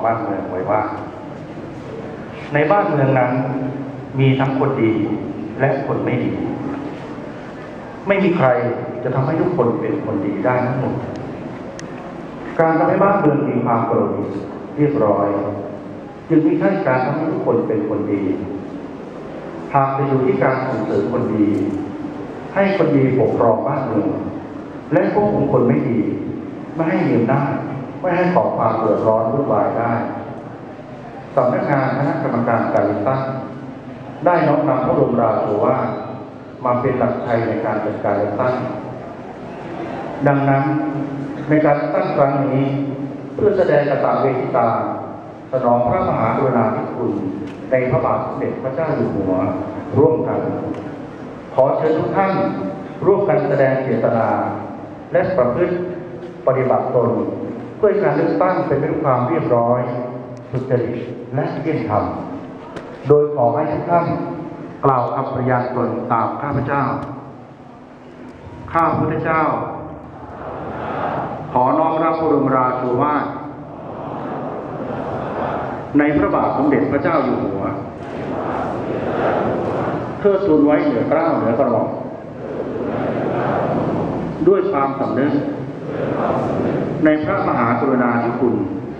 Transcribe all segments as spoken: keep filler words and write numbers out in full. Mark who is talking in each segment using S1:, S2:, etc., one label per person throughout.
S1: บ้านเมืองไว้ว่าในบ้านเมืองนั้นมีทั้งคนดีและคนไม่ดีไม่มีใครจะทำให้ทุกคนเป็นคนดีได้ทั้งหมดการทำให้บ้านเมืองมีความโปร่งเรียบร้อยจึงไม่ใช่การทำให้ทุกคนเป็นคนดีหากจะอยู่ที่การส่งเสริมคนดีให้คนดีปกครองบ้านเมืองและควบคุมคนไม่ดีไม่ให้มีอำนาจไม่ให้ก่อความเดือดร้อนวุ่นวายได้สำนักงานคณะกรรมการการเลือกตั้งได้น้อมนำพระบรมราโชวาทมาเป็นหลักชัยในการจัดการเลือกตั้งดังนั้นในการเลือกตั้งครั้งนี้เพื่อแสดงกตเวทิตาสนองพระมหากรุณาธิคุณในพระบาทสมเด็จพระเจ้าอยู่หัวร่วมกันขอเชิญทุกท่านร่วมกันแสดงเจตนาและประพฤติปฏิบัติตนเพื่อการเลือกตั้งเป็นไปด้วยความเรียบร้อยสุจริตและเที่ยงธรรมโดยขอให้ทุกท่านกล่าวคำปฏิญาณตนตามข้าพเจ้าข้าพระพุทธเจ้าขอน้อมรับพระบรมราโชวาทในพระบาทสมเด็จพระเจ้าอยู่หัวเทิดทูนไว้เหนือเกล้าเหนือกระหม่อมด้วยความสำนึกในพระมหากรุณาธิคุณ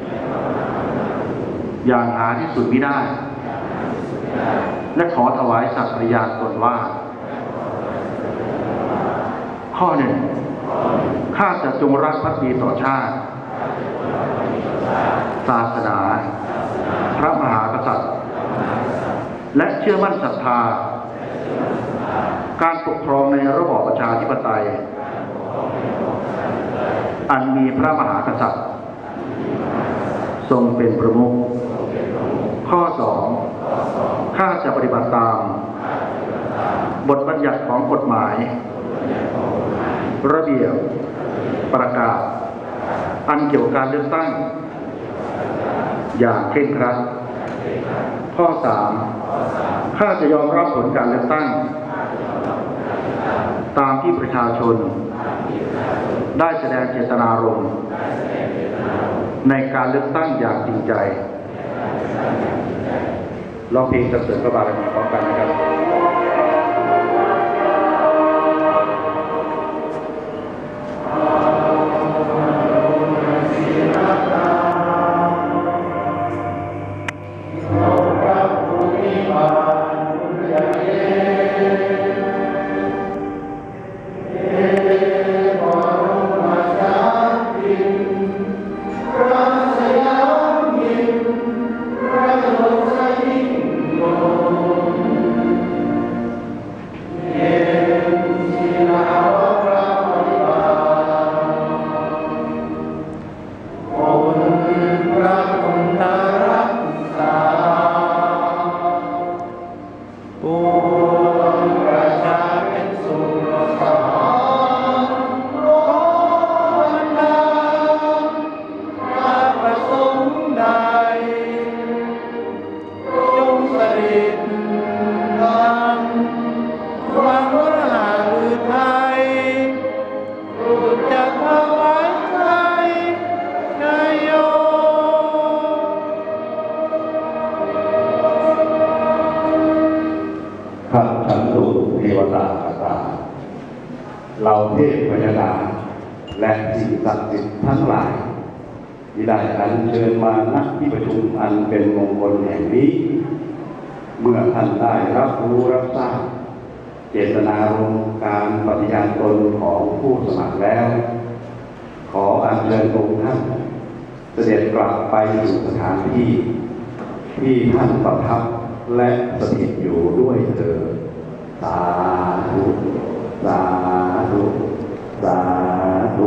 S1: อย่างหาที่สุดมิได้และขอถวายสัตย์ปฏิญาณตนว่าข้อหนึ่งข้าจะจงรักภักดีต่อชาติศาสนาพระมหากษัตริย์และเชื่อมั่นศรัทธาการปกครองในระบอบประชาธิปไตยอันมีพระมหากษัตริย์ทรงเป็นประมุขข้อสองข้าจะปฏิบัติตามบทบัญญัติของกฎหมายระเบียบประกาศอันเกี่ยวกับการเลือกตั้งอย่างเคร่งครัดข้อสามข้าจะยอมรับผลการเลือกตั้งตามที่ประชาชนได้แสดงเจตนารมณ์ในการเลือกตั้งอย่างจริงใจร้องเพลงสรรเสริญพระบารมีพร้อมกันนะครับเราเทพพญานาคและสิ่งศักดิ์สิทธิ์ทั้งหลายที่ได้อัญเชิญมาณที่ประชุมอันเป็นมงคลแห่งนี้เมื่อท่านได้รับรู้รับทราบเจตนารมณ์การปฏิญาณตนของผู้สมัครแล้วขออัญเชิญองค์ท่านเสด็จกลับไปสู่สถานที่ที่ท่านประทับและสถิตอยู่ด้วยเถิดสาธุสาธุสาธุ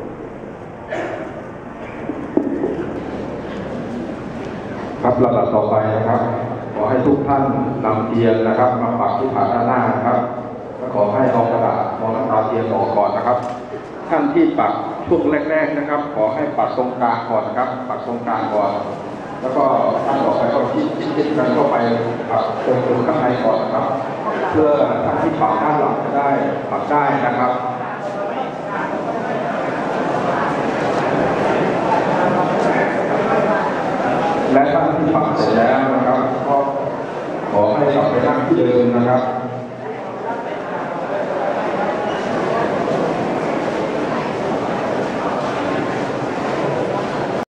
S1: ครับลำดับต่อไปนะครับขอให้ทุกท่านนำเทียนนะครับมาปักที่ฐานด้านหน้านะครับและขอให้เอากระดาษมองน้ำตาเทียนออกก่อนนะครับท่านที่ปักช่วงแรกๆนะครับขอให้ปักตรงกลางก่อนนะครับปักตรงกลางก่อนแล้วก็ท่านต่อไปก็ที่ที่กันเข้าไปปักตรงตรงข้างในก่อนนะครับเพื่อท่านที่ปักด้านหลังจะได้ปักได้นะครับ
S2: ที่ปักเสร็จแล้วนะครับก็ขอให้กลับไปนั่งที่เดิมนะครับ